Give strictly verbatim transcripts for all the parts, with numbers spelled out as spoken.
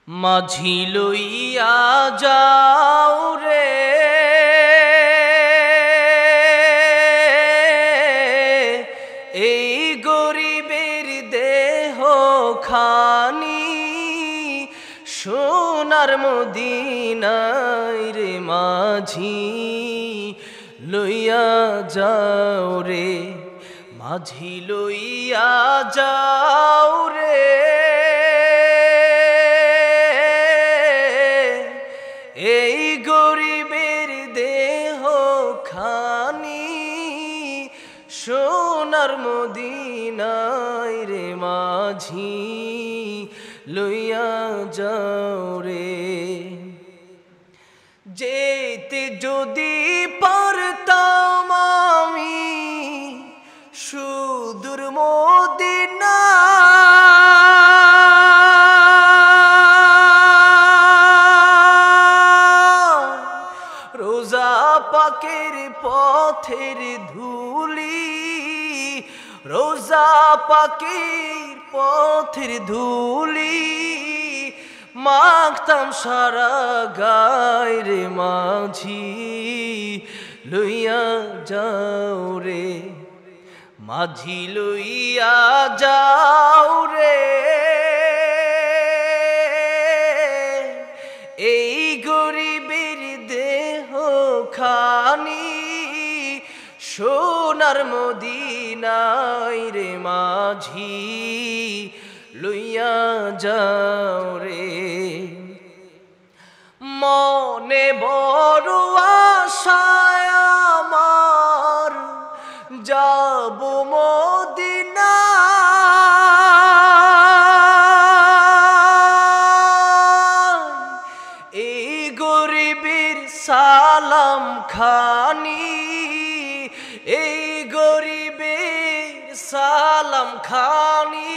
মাঝি লইয়া যাও রে এই গরিবের দেহ খানি সোনার মদিনায় রে মাঝি লইয়া যাও রে মাঝি লইয়া যাও রে এই গরিবের দেহ খানি সোনার মদিনায় রে মাঝি লইয়া যাও রে যেতে যদি পারতাম আমি সুদূর মদিনা রোজা পাকের পথের ধুলি রোজা পাকের পথের ধুলি মাখতাম সারা গায় রে মাঝি লইয়া যাও রে মাঝি লইয়া যাও রে এই গরিবের দেহ খানি সোনার মদিনায় রে মাঝি লইয়া যাও রে মনে বড় আশায় আমার যাব মদিনা এই গরিবের সালাম খানি এই গরিবের সালাম খানি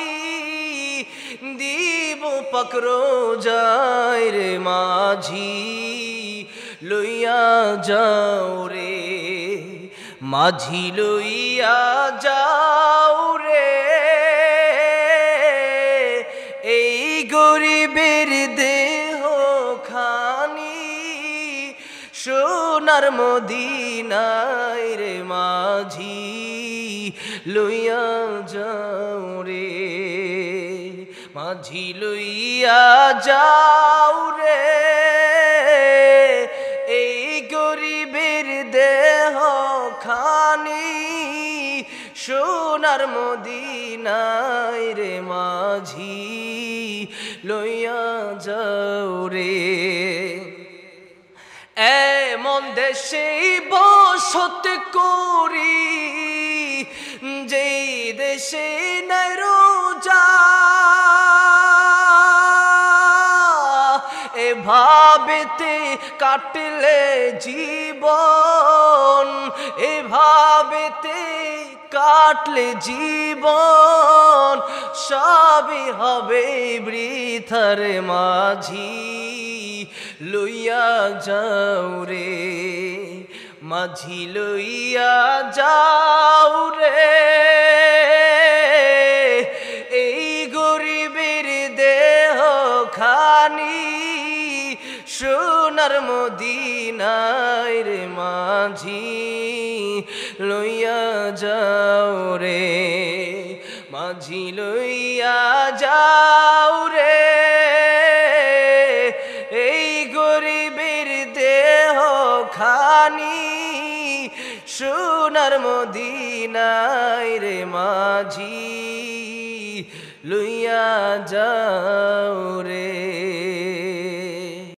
দিব পাকরো যায় রে মাঝি লইয়া যাও রে মাঝি লইয়া যাও রে এই গরিবের দেহ খানি সোনার মদিনায় রে মাঝি লইয়া যাও রে মাঝি লইয়া যাও রে এই গরিবের দেহ খানি সোনার মদিনায় রে মাঝি লইয়া যাও রে এমন দেশে বসত করি যেই দেশে নাই রোজা এভাবেতে কাটলে জীবন এভাবেতে কাটলে জীবন সবই হবে বৃথার মাঝি লইয়া যাও রে মাঝি লইয়া যাও রে এই গরিবের দেহ খানি সোনার মদিনায় রে মাঝি লইয়া যাও রে মাঝি লইয়া যাও রে এই গরিবের দেহ খানি সোনার মদিনায় রে মাঝি লইয়া যাও রে।